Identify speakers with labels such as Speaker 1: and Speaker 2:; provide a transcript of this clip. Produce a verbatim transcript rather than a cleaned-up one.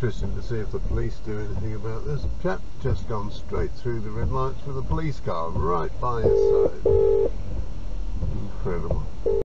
Speaker 1: interesting to see if the police do anything about this. Chap just gone straight through the red lights with a police car right by his side. Incredible.